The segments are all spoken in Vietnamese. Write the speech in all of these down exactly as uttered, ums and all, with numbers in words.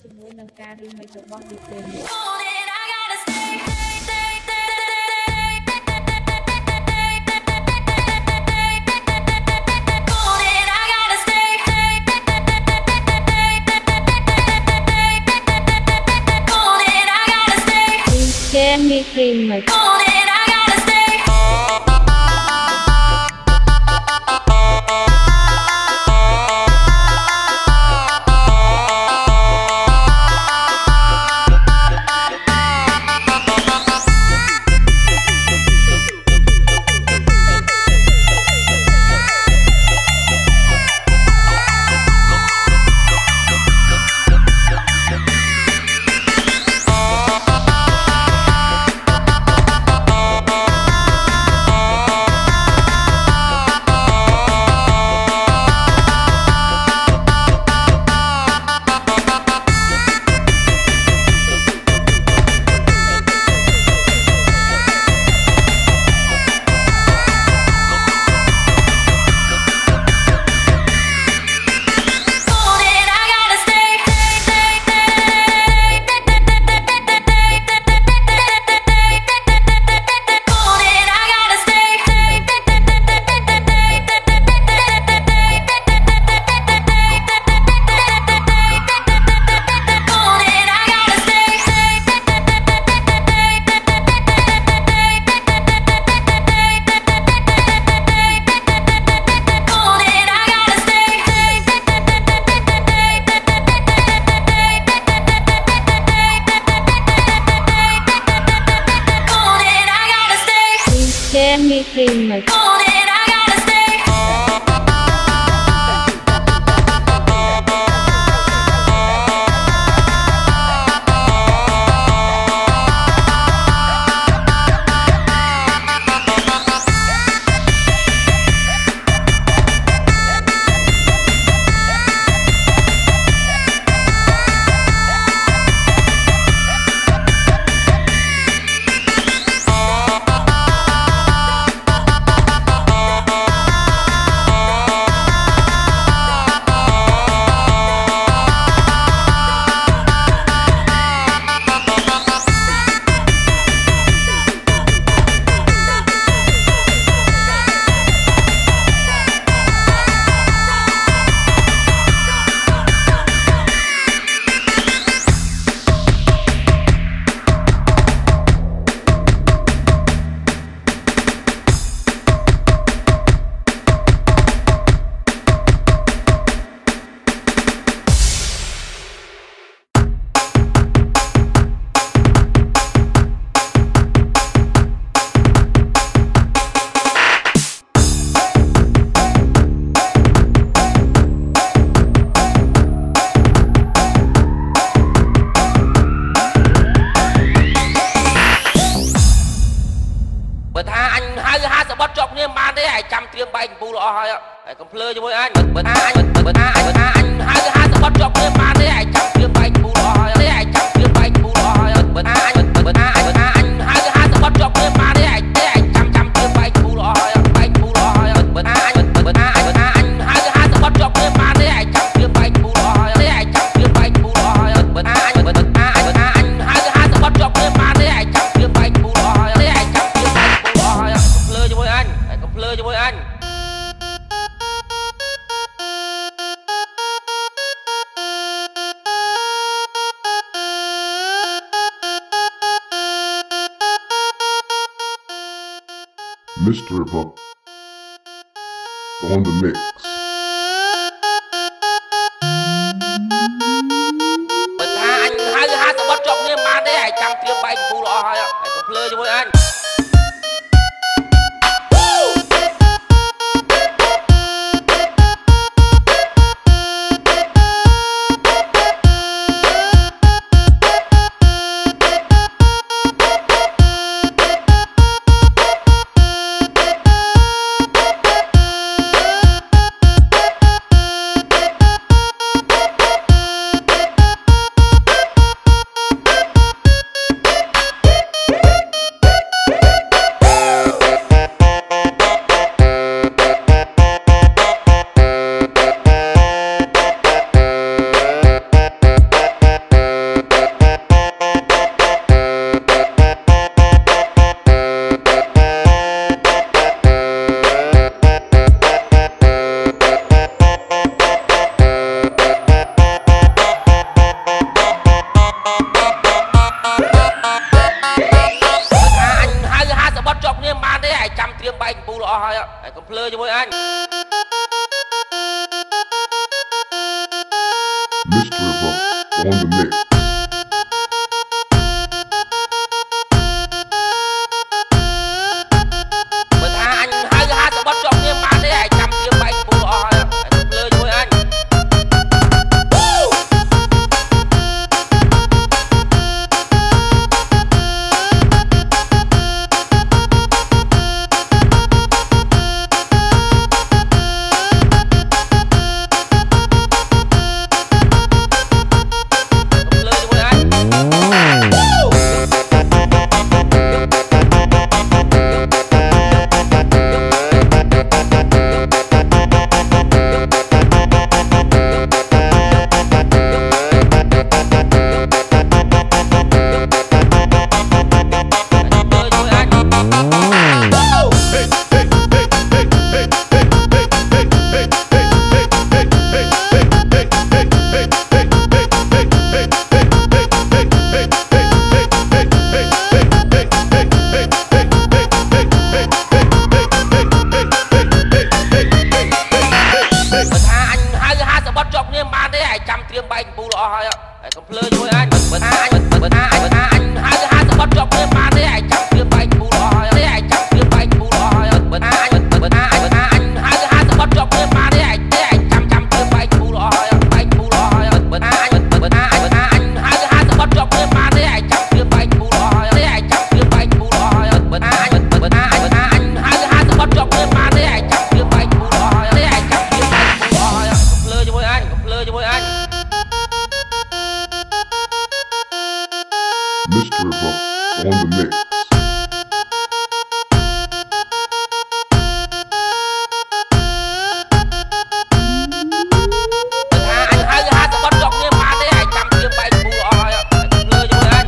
ជាមួយនឹងការ remake របស់ Disney នេះ Jamie Remix Jamie Remix chăm tiêm bay bù lọ hơi á, cầm phơi cho mỗi anh, bật anh, bật bật anh, bật anh, hai đứa hai sẽ bắt chọc tiêm ba thế anh chăm tiêm bay bù lọ hơi, thế anh chăm tiêm bay bù lọ hơi, bật anh, bật bật anh, bật anh, hai đứa hai sẽ bắt chọc tiêm ba thế anh, thế anh chăm chăm tiêm bay bù lọ hơi, bay bù lọ hơi, bật anh, bật bật anh, bật anh, hai đứa hai sẽ bắt chọc tiêm ba thế anh chăm tiêm bay bù lọ hơi, thế anh chăm tiêm bay bù lọ hơi, bật anh, bật bật anh, bật anh, hai đứa hai sẽ bắt chọc tiêm ba thế anh chăm tiêm bay bù lọ hơi, thế anh chăm tiêm bay bù lọ hơi, cầm phơi cho mỗi anh, cầm phơi cho mỗi anh. Mister Buck on the mix. Bật anh, hai đứa hai sẽ bắt chọc như mà thế hãy chăm tiêm bay bù lọ hơi ạ, hãy cầm phơi cho mỗi anh. Mister Buck on the mix. Bật tha anh hai hai sẽ bắt chọn nghiêm bán đấy ai chăm kiếm bánh bù lọ hỏi ạ. Hãy lơ cho anh. Bánh bù lọ hỏi ạ. Hãy cầm lơ cho anh. Bật tha anh, bật bật tha anh, bật tha anh hai hai sẽ bắt chọn nghiêm bán đấy ai chăm kiếm bánh bù lọ hỏi ạ. Ai chăm kiếm bánh bù lọ hỏi ạ. Bật tha anh, bật bật tha anh, bật tha anh hai hai sẽ bắt chọn nghiêm bán đấy ai ai chăm chăm kiếm bánh bù lọ hỏi ạ. Bánh bù lọ hỏi ạ. Bật tha anh, bật bật tha anh, bật tha anh hai hai sẽ bắt chọn nghiêm bán đấy ai chăm kiếm bánh bù lọ hỏi ạ. Ai chăm kiếm bánh bù lọ hỏi ạ. Bật tha anh, bật bật tha anh, bật tha anh hai hai sẽ bắt chọn nghiêm bán đấy ai chăm kiếm bánh bù lọ hỏi ạ. Ai chăm kiếm bánh bù lọ hỏi ạ. Cầm lơ cho anh, cầm lơ cho anh. Mister Buck on the mix. Anh hai hai sẽ bắt chọn nghiêm bán đấy ai chăm kiếm bánh bù lọ hỏi ạ. Cầm lơ cho anh.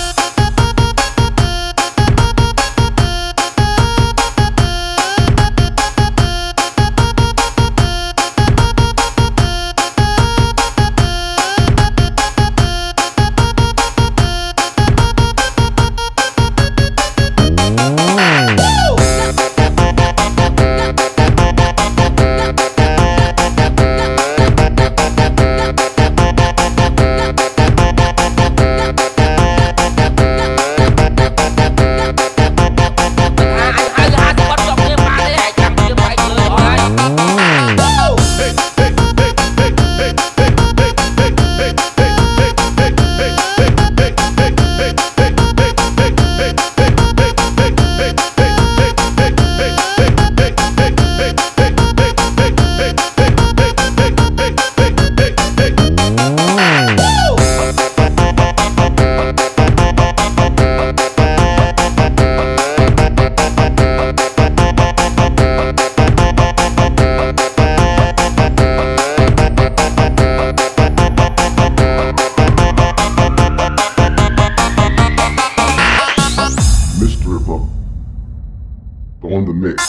Mister Buck on the mix.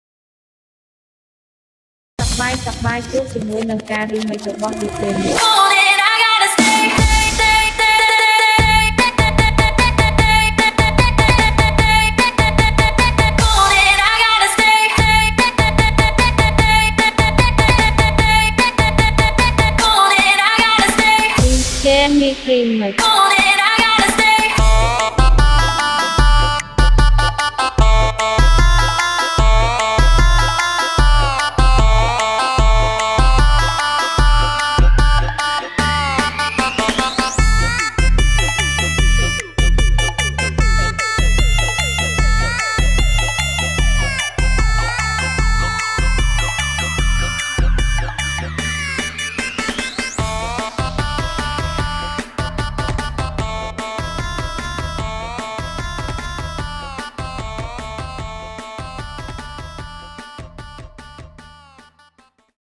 Bye, bye, ជួបជាមួយនឹងការ remake របស់ Disney